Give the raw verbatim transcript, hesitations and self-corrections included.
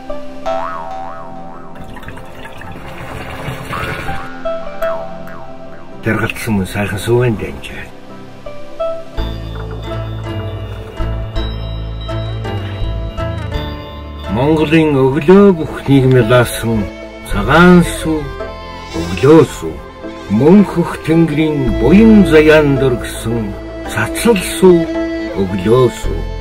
Тэргэлцсэн мөн сайхан сүүн дэнжээ. Монголын өглөө бүхнийг мэлаасан цагаан сүү, өглөө сүү, мөнхөх тэнгэрийн буян заяан дөргсөн цацал сүү, өглөө сүү.